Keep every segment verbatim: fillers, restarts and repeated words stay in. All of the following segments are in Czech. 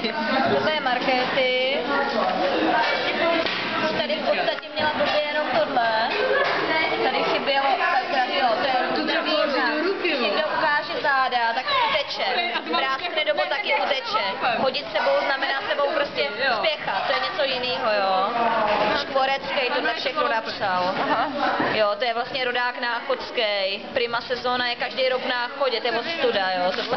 markéty. Tohle je markéty. Tady v podstatě měla blbě jenom tohle. Tady chybělo, tak jo, to je druhý znak. Když někdo ukáže záda, tak uteče. Práskne dobu taky uteče. Chodit sebou znamená sebou prostě spěchat, to je něco jiného, jo. Škvorecký tohle všechno napsal. Jo, to je vlastně rodák náchodský. Prima sezóna je každý rok na chodě, to je ostuda, jo. Tohle.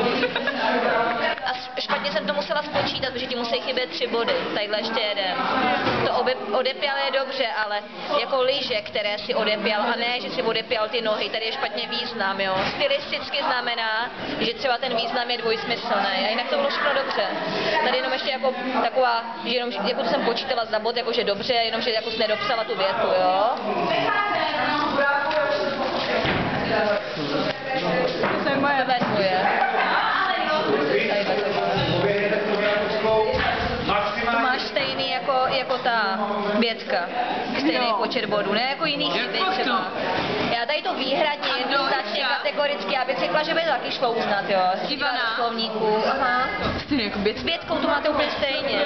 A špatně jsem to musela spočítat, protože ti musí chybět tři body. Tadyhle ještě jeden. To obe, odepěl je dobře, ale jako lyže, které si odepěl, a ne, že si odepěl ty nohy, tady je špatně význam, jo. Stylisticky znamená, že třeba ten význam je dvojsmyslný, a jinak to bylo všechno dobře. Tady jenom ještě jako taková, že jenom, jako to jsem počítala za bod, jakože dobře, jenom, že jako jsi nedopsala tu větu, jo. To je moje. To je tvoje. To máš stejný jako, jako ta Bětka, stejný počet bodů, ne jako jiný chyby třeba. Já tady to výhradně jednoznačně kategoricky, já bych řekla, že by to taky šlo uznat, jo. Ivana. Slovníků, aha. Stejně jako Bětka. S Bětkou to máte úplně stejně.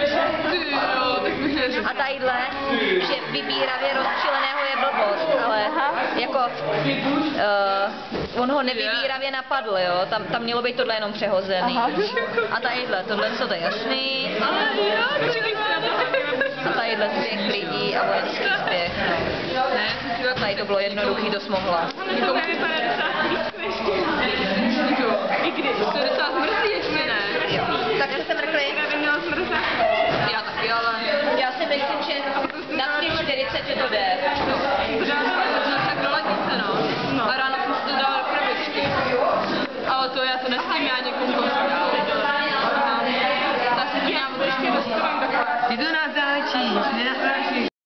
A tadyhle, že vybíravě rozčileného je blbost, ale jako uh, on ho nevybíravě napadl, jo. Tam, tam mělo být tohle jenom přehozený. A tadyhle, tohle co to je jasný. A tadyhle spěch lidí a vojenský spěch. No. Tady to bylo jednoduchý, dost mohla. To nevypadá i když, to je docela zmrzí ještě, ne? Jo. Takže jste mrkli? Já taky, ale... Já si myslím, že na tři čtyřicet, že to jde. To dá se tak do lednice, no. A ráno jsem si to dala do krabičky. Ale to já to nesmím, já někomu to tak si dělám, ještě dostavím takové. Ty to natáčíš, nenatáčíš.